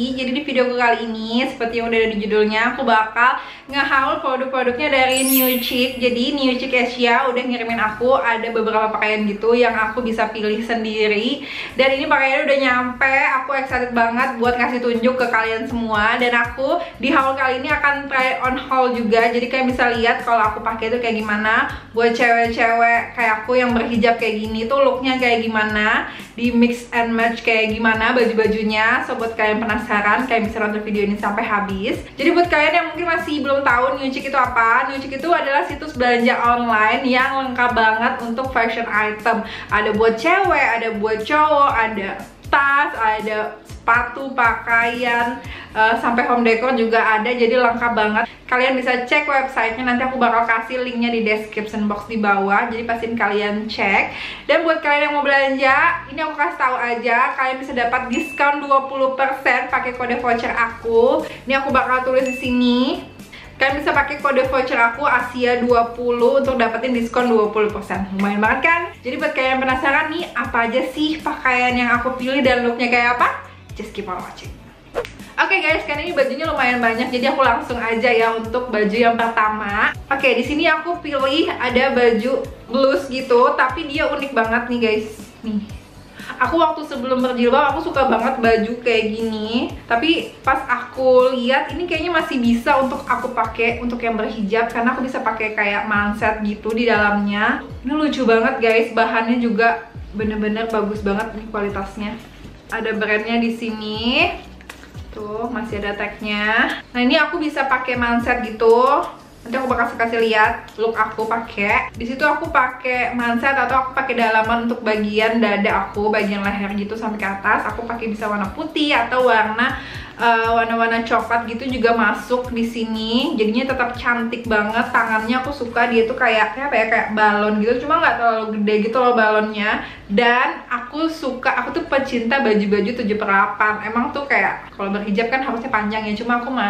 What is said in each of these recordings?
Lesti. Jadi di video kali ini seperti yang udah ada di judulnya, aku bakal nge-haul produk-produknya dari New Chic. Jadi New Chic Asia udah ngirimin aku ada beberapa pakaian gitu yang aku bisa pilih sendiri. Dan ini pakaiannya udah nyampe, aku excited banget buat ngasih tunjuk ke kalian semua. Dan aku di haul kali ini akan try on haul juga. Jadi kalian bisa lihat kalau aku pakai itu kayak gimana. Buat cewek-cewek kayak aku yang berhijab kayak gini tuh looknya kayak gimana, di mix and match kayak gimana baju-bajunya. So buat kalian penasaran, kalian bisa nonton video ini sampai habis. Jadi buat kalian yang mungkin masih belum tahu New Chic itu apa, New Chic itu adalah situs belanja online yang lengkap banget untuk fashion item. Ada buat cewek, ada buat cowok, ada tas, ada sepatu, pakaian, sampai home decor juga ada. Jadi lengkap banget. Kalian bisa cek websitenya, nanti aku bakal kasih linknya di description box di bawah. Jadi pastiin kalian cek. Dan buat kalian yang mau belanja, ini aku kasih tahu aja, kalian bisa dapat diskon 20% pakai kode voucher aku. Ini aku bakal tulis di sini. Kalian bisa pakai kode voucher aku Asia20 untuk dapetin diskon 20%. Lumayan banget kan? Jadi buat kalian yang penasaran nih, apa aja sih pakaian yang aku pilih dan looknya kayak apa? Just keep on watching. Oke guys, karena ini bajunya lumayan banyak, jadi aku langsung aja ya untuk baju yang pertama. Oke, di sini aku pilih ada baju blus gitu, tapi dia unik banget nih guys. Nih, aku waktu sebelum berjilbab aku suka banget baju kayak gini, tapi pas aku lihat ini kayaknya masih bisa untuk aku pakai untuk yang berhijab, karena aku bisa pakai kayak manset gitu di dalamnya. Ini lucu banget guys, bahannya juga bener-bener bagus banget nih kualitasnya. Ada brandnya di sini. Tuh, masih ada tagnya. Nah, ini aku bisa pakai manset gitu. Nanti aku bakal kasih lihat look aku pakai. Di situ aku pakai manset atau aku pakai dalaman untuk bagian dada aku, bagian leher gitu sampai ke atas. Aku pakai bisa warna putih atau warna-warna coklat gitu juga masuk di sini. Jadinya tetap cantik banget. Tangannya aku suka, dia tuh kayak apa ya, kayak balon gitu, cuma nggak terlalu gede gitu loh balonnya. Dan aku suka, aku tuh pecinta baju-baju 7/8. Emang tuh kayak kalau berhijab kan harusnya panjang ya, cuma aku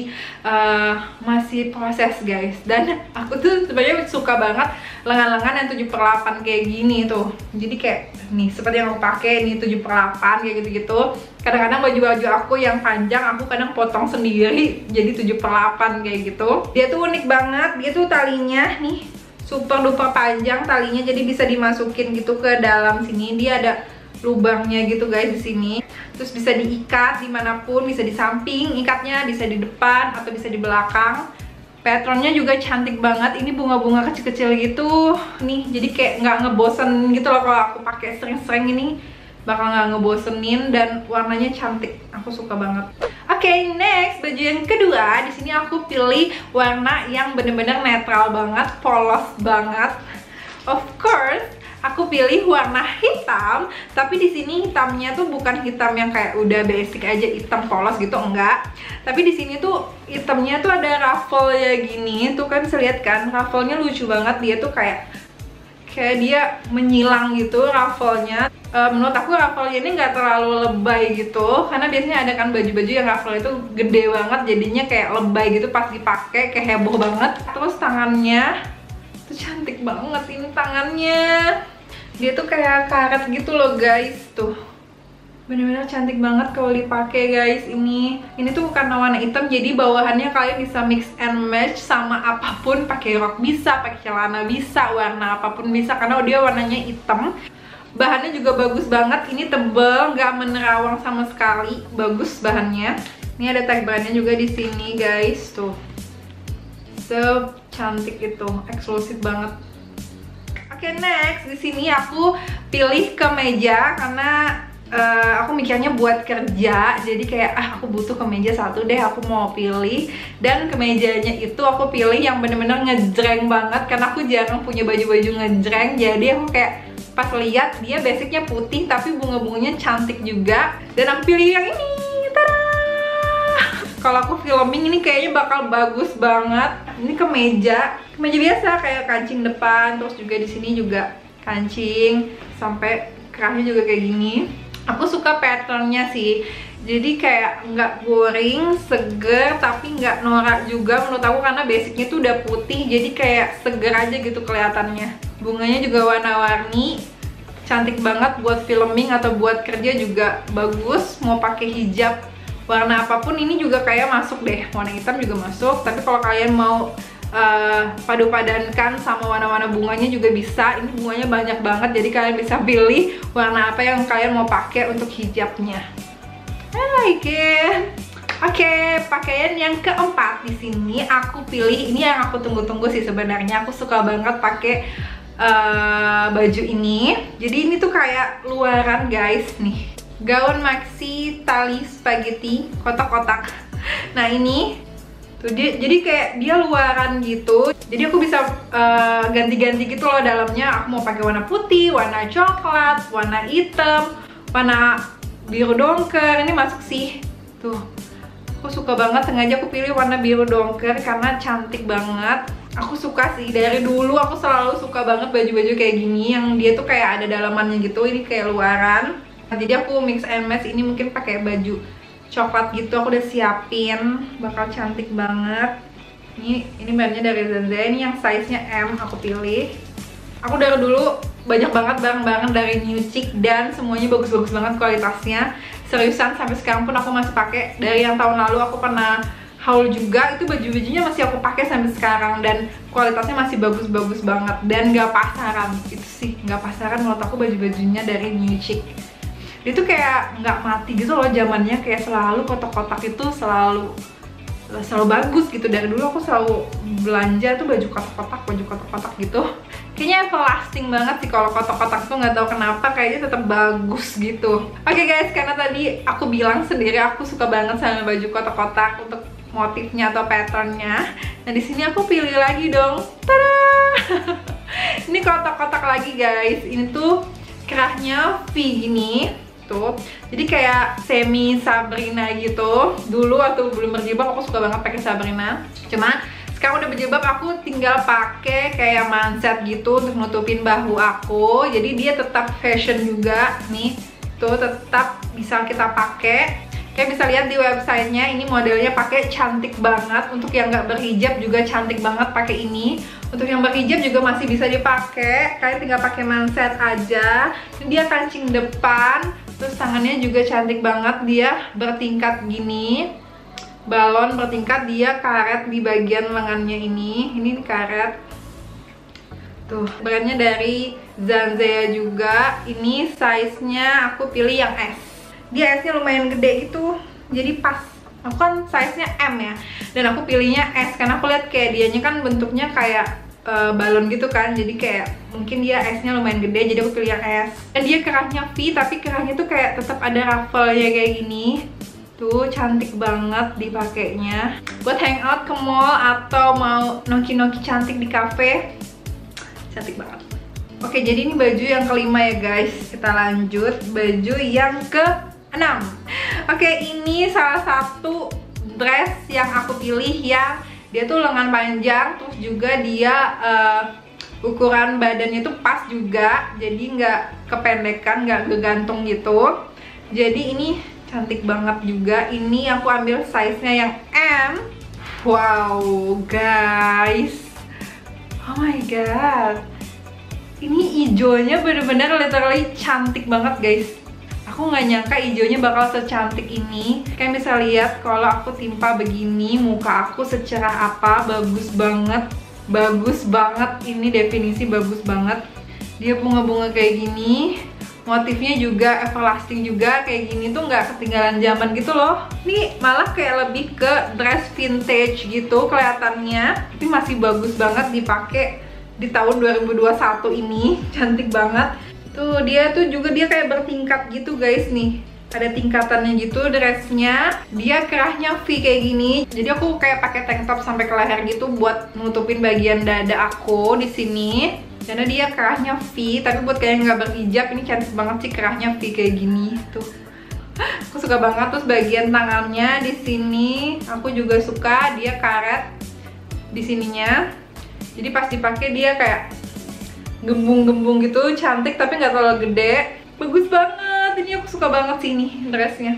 masih proses guys. Dan aku tuh sebenarnya suka banget lengan-lengan yang 7/8 kayak gini tuh. Jadi kayak nih seperti yang aku pakai ini 7/8 kayak gitu-gitu. Kadang-kadang baju-baju aku yang panjang aku kadang potong sendiri jadi 7/8 kayak gitu. Dia tuh unik banget, dia tuh talinya nih super duper panjang talinya, jadi bisa dimasukin gitu ke dalam sini. Dia ada lubangnya gitu guys di sini. Terus bisa diikat dimanapun, bisa di samping ikatnya, bisa di depan atau bisa di belakang. Patternnya juga cantik banget. Ini bunga-bunga kecil-kecil gitu nih, jadi kayak nggak ngebosen gitu loh kalau aku pakai sering-sering. Ini bakal nggak ngebosenin dan warnanya cantik. Aku suka banget. Oke, next baju yang kedua. Di sini aku pilih warna yang bener-bener netral banget, polos banget. Of course, aku pilih warna hitam. Tapi di sini hitamnya tuh bukan hitam yang kayak udah basic aja hitam polos gitu, enggak. Tapi di sini tuh hitamnya tuh ada ruffle ya gini. Tuh kan bisa lihat kan, ruffle-nya lucu banget. Dia tuh kayak dia menyilang gitu ruffle-nya. Menurut aku ruffle-nya ini nggak terlalu lebay gitu, karena biasanya ada kan baju-baju yang ruffle itu gede banget, jadinya kayak lebay gitu pas dipakai, kayak heboh banget. Terus tangannya tuh cantik banget, ini tangannya dia tuh kayak karet gitu loh guys. Tuh bener-bener cantik banget kalau dipakai guys. Ini tuh karena warna hitam, jadi bawahannya kalian bisa mix and match sama apapun. Pakai rok bisa, pakai celana bisa, warna apapun bisa, karena dia warnanya hitam. Bahannya juga bagus banget, ini tebel, nggak menerawang sama sekali, bagus bahannya. Ini ada tag brandnya juga di sini guys, tuh cantik itu, eksklusif banget. Oke, next di sini aku pilih kemeja karena aku mikirnya buat kerja, jadi kayak aku butuh kemeja satu deh, aku mau pilih. Dan kemejanya itu aku pilih yang bener-bener ngejreng banget, karena aku jarang punya baju-baju ngejreng. Jadi aku kayak pas lihat dia basicnya putih tapi bunga-bunganya cantik juga, dan aku pilih yang ini. Tada! Kalau aku filming ini kayaknya bakal bagus banget. Ini kemeja biasa kayak kancing depan, terus juga di sini juga kancing sampai kerahnya juga kayak gini. Aku suka patternnya sih, jadi kayak nggak boring, seger tapi nggak norak juga menurut aku, karena basicnya tuh udah putih, jadi kayak seger aja gitu kelihatannya. Bunganya juga warna-warni, cantik banget buat filming atau buat kerja juga bagus. Mau pakai hijab warna apapun ini juga kayak masuk deh. Warna hitam juga masuk, tapi kalau kalian mau padu-padankan sama warna-warna bunganya juga bisa. Ini bunganya banyak banget, jadi kalian bisa pilih warna apa yang kalian mau pakai untuk hijabnya. I like it. Oke, pakaian yang keempat di sini aku pilih, ini yang aku tunggu-tunggu sih sebenarnya. Aku suka banget pakai baju ini. Jadi ini tuh kayak luaran guys nih. Gaun maxi tali spaghetti kotak-kotak. Nah ini tuh jadi kayak dia luaran gitu. Jadi aku bisa ganti-ganti gitu loh dalamnya. Aku mau pakai warna putih, warna coklat, warna hitam, warna biru dongker. Ini masuk sih. Tuh. Aku suka banget, sengaja aku pilih warna biru dongker karena cantik banget. Aku suka sih, dari dulu aku selalu suka banget baju-baju kayak gini yang dia tuh kayak ada dalamannya gitu. Ini kayak luaran. Nah, jadi aku mix and match ini mungkin pakai baju coklat gitu. Aku udah siapin, bakal cantik banget. Ini bahannya dari Zanza, ini yang size-nya M aku pilih. Aku dari dulu banyak banget barang-barang dari New Chic dan semuanya bagus-bagus banget kualitasnya. Seriusan sampai sekarang pun aku masih pakai. Dari yang tahun lalu aku pernah haul juga, itu baju-bajunya masih aku pakai sampai sekarang dan kualitasnya masih bagus-bagus banget dan gak pasaran. Itu sih, gak pasaran menurut aku baju-bajunya dari New Chic. Itu kayak nggak mati gitu loh zamannya, kayak selalu kotak-kotak itu selalu bagus gitu. Dari dulu aku selalu belanja tuh baju kotak-kotak gitu. Kayaknya everlasting banget sih kalau kotak-kotak tuh, nggak tahu kenapa kayaknya tetap bagus gitu. Oke guys, karena tadi aku bilang sendiri aku suka banget sama baju kotak-kotak untuk motifnya atau patternnya. Nah di sini aku pilih lagi dong. Tada! Ini kotak-kotak lagi guys. Ini tuh kerahnya V gini. Tuh, jadi kayak semi Sabrina gitu. Dulu waktu belum berjilbab aku suka banget pakai Sabrina. Cuma sekarang udah berjilbab aku tinggal pakai kayak manset gitu untuk nutupin bahu aku. Jadi dia tetap fashion juga nih. Tuh tetap bisa kita pakai. Kayak bisa lihat di websitenya, ini modelnya pakai cantik banget. Untuk yang nggak berhijab juga cantik banget pakai ini. Untuk yang berhijab juga masih bisa dipakai. Kalian tinggal pakai manset aja. Ini dia kancing depan. Terus tangannya juga cantik banget, dia bertingkat gini. Balon bertingkat, dia karet di bagian lengannya ini. Ini karet. Tuh, brandnya dari Zanza juga. Ini size-nya aku pilih yang S. Dia S-nya lumayan gede gitu, jadi pas. Aku kan size-nya M ya. Dan aku pilihnya S karena aku lihat kayak dianya kan bentuknya kayak balon gitu kan, jadi kayak mungkin dia S-nya lumayan gede, jadi aku pilih yang S. Dan dia kerahnya V, tapi kerahnya tuh kayak tetap ada ruffle-nya kayak gini. Tuh cantik banget dipakainya buat hangout ke mall atau mau noki-noki cantik di cafe. Cantik banget. Oke, jadi ini baju yang kelima ya guys. Kita lanjut baju yang ke-6. Oke, ini salah satu dress yang aku pilih yang dia tuh lengan panjang, terus juga dia ukuran badannya tuh pas juga, jadi nggak kependekan, nggak gegantung gitu. Jadi ini cantik banget juga. Ini aku ambil size-nya yang M. Wow guys, oh my god, ini hijaunya bener-bener literally cantik banget guys. Aku nggak nyangka hijaunya bakal secantik ini. Kalian bisa lihat kalau aku timpa begini muka aku secerah apa, bagus banget. Bagus banget, ini definisi bagus banget. Dia bunga-bunga kayak gini. Motifnya juga everlasting juga kayak gini tuh nggak ketinggalan zaman gitu loh. Ini malah kayak lebih ke dress vintage gitu kelihatannya. Tapi masih bagus banget dipakai di tahun 2021 ini. Cantik banget. Tuh dia kayak bertingkat gitu guys nih. Ada tingkatannya gitu dressnya. Dia kerahnya V kayak gini. Jadi aku kayak pakai tank top sampai ke leher gitu buat nutupin bagian dada aku di sini. Karena dia kerahnya V, tapi buat kalian nggak berhijab ini cantik banget sih kerahnya V kayak gini. Tuh. Aku suka banget. Terus bagian tangannya di sini aku juga suka, dia karet di sininya. Jadi pas dipakai dia kayak gembung-gembung gitu, cantik tapi nggak terlalu gede. Bagus banget, ini aku suka banget sih ini dressnya.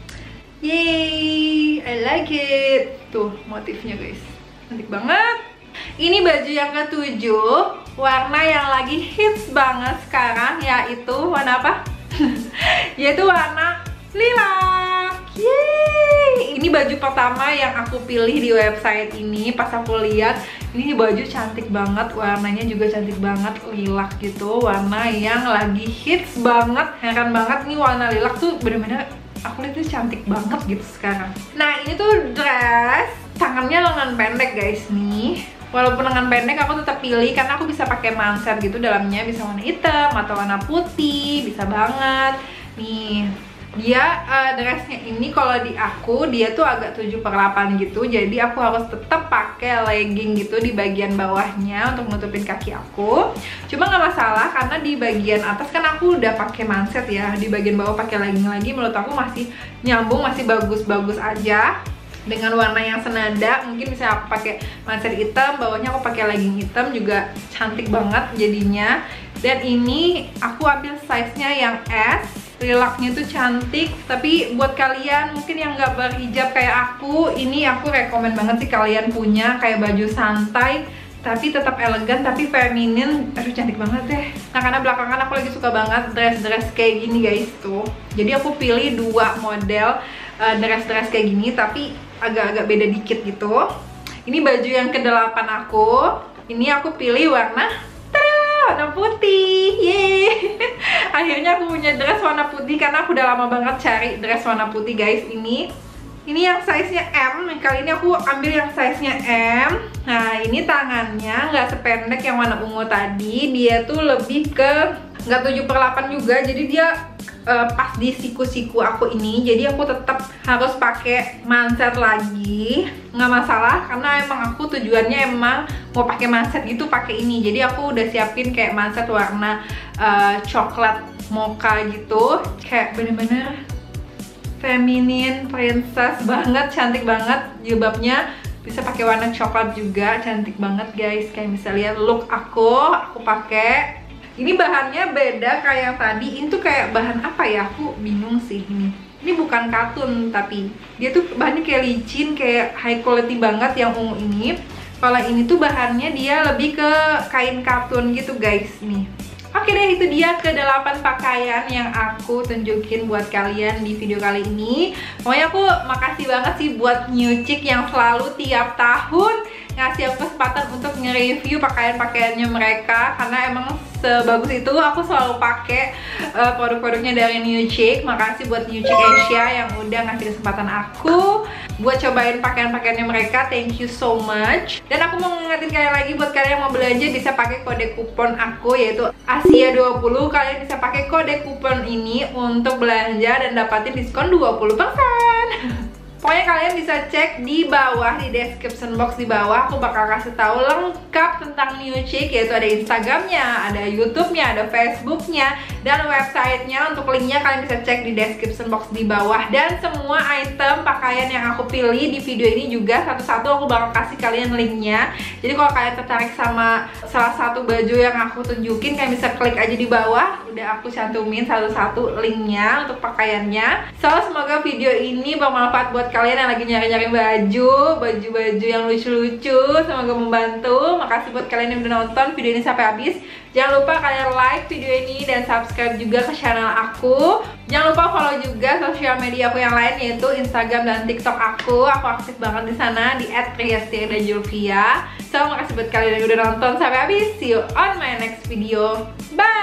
Yeay, I like it. Tuh motifnya guys, cantik banget. Ini baju yang ke-7, warna yang lagi hits banget sekarang, yaitu warna apa? Yaitu warna lilac. Yeay. Ini baju pertama yang aku pilih di website ini. Pas aku lihat, ini baju cantik banget, warnanya juga cantik banget, lilac gitu, warna yang lagi hits banget. Heran banget nih warna lilac tuh bener-bener aku lihat tuh cantik banget gitu sekarang. Nah ini tuh dress, tangannya lengan pendek guys nih. Walaupun lengan pendek aku tetap pilih karena aku bisa pakai manset gitu, dalamnya bisa warna hitam atau warna putih, bisa banget. Nih dia dressnya ini kalau di aku dia tuh agak 7/8 gitu, jadi aku harus tetap pakai legging gitu di bagian bawahnya untuk nutupin kaki aku. Cuma nggak masalah karena di bagian atas kan aku udah pakai manset ya, di bagian bawah pakai legging lagi, menurut aku masih nyambung, masih bagus-bagus aja dengan warna yang senada. Mungkin bisa aku pakai manset hitam, bawahnya aku pakai legging hitam juga cantik banget jadinya. Dan ini aku ambil size-nya yang S. Lilaknya tuh cantik, tapi buat kalian mungkin yang nggak berhijab kayak aku, ini aku rekomen banget sih kalian punya, kayak baju santai tapi tetap elegan tapi feminin. Aduh cantik banget deh. Nah karena belakangan aku lagi suka banget dress-dress kayak gini guys tuh, jadi aku pilih 2 model dress-dress kayak gini tapi agak-agak beda dikit gitu. Ini baju yang ke-8 aku. Ini aku pilih warna putih. Yeay. Akhirnya aku punya dress warna putih karena aku udah lama banget cari dress warna putih guys. Ini yang size-nya M. Kali ini aku ambil yang size-nya M. Nah ini tangannya nggak sependek yang warna ungu tadi, dia tuh lebih ke nggak 7/8 juga, jadi dia pas di siku-siku aku ini, jadi aku tetap harus pakai manset lagi. Nggak masalah karena emang aku tujuannya emang mau pakai manset gitu, pakai ini. Jadi aku udah siapin kayak manset warna coklat mocha gitu, kayak bener-bener feminin, princess banget, cantik banget. Jilbabnya bisa pakai warna coklat juga, cantik banget guys. Kayak bisa lihat look aku pakai. Ini bahannya beda kayak yang tadi. Ini tuh kayak bahan apa ya? Aku bingung sih ini. Ini bukan katun tapi dia tuh bahannya kayak licin, kayak high quality banget yang ungu ini. Kalau ini tuh bahannya dia lebih ke kain katun gitu guys nih. Oke deh, itu dia ke-8 pakaian yang aku tunjukin buat kalian di video kali ini. Pokoknya aku makasih banget sih buat New Chic yang selalu tiap tahun ngasih aku kesempatan untuk nge-review pakaian-pakaiannya mereka, karena emang sebagus itu aku selalu pakai produk-produknya dari New Chic. Makasih buat New Chic Asia yang udah ngasih kesempatan aku buat cobain pakaian-pakaiannya mereka. Thank you so much. Dan aku mau ngingetin kalian lagi, buat kalian yang mau belanja bisa pakai kode kupon aku yaitu Asia20. Kalian bisa pakai kode kupon ini untuk belanja dan dapatin diskon 20%. Pokoknya kalian bisa cek di bawah, di description box di bawah. Aku bakal kasih tahu lengkap tentang New Chic, yaitu ada Instagramnya, ada YouTube-nya, ada Facebook-nya, dan website-nya. Untuk linknya kalian bisa cek di description box di bawah. Dan semua item pakaian yang aku pilih di video ini juga satu-satu aku bakal kasih kalian linknya. Jadi kalau kalian tertarik sama salah satu baju yang aku tunjukin, kalian bisa klik aja di bawah. Udah aku cantumin satu-satu linknya untuk pakaiannya. So semoga video ini bermanfaat buat kalian yang lagi nyari-nyari baju yang lucu-lucu. Semoga membantu. Makasih buat kalian yang udah nonton video ini sampai habis. Jangan lupa kalian like video ini dan subscribe juga ke channel aku. Jangan lupa follow juga sosial media aku yang lain, yaitu Instagram dan TikTok aku. Aku aktif banget di sana di @riastirdajulvia. So makasih buat kalian yang udah nonton sampai habis. See you on my next video. Bye.